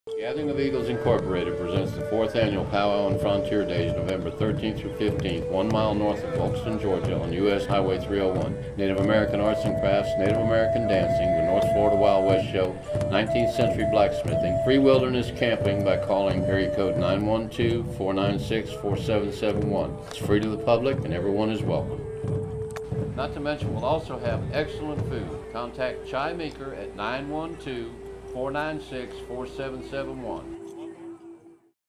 Gathering of Eagles Incorporated presents the 4th Annual Powwow and Frontier Days, November 13th through 15th, 1 mile north of Folkestone, Georgia, on U.S. Highway 301. Native American arts and crafts, Native American dancing, the North Florida Wild West Show, 19th century blacksmithing, free wilderness camping by calling area code 912-496-4771. It's free to the public and everyone is welcome. Not to mention, we'll also have excellent food. Contact Chai Meeker at 912-496-4771.